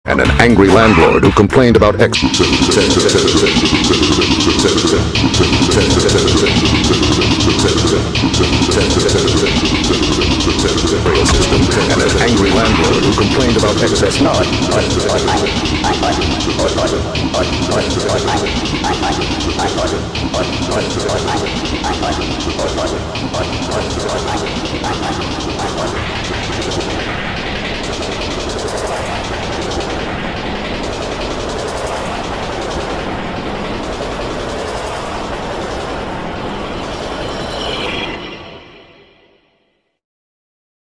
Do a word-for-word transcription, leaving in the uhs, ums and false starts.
and an angry landlord who complained about X system and an angry landlord who complained about excess noise.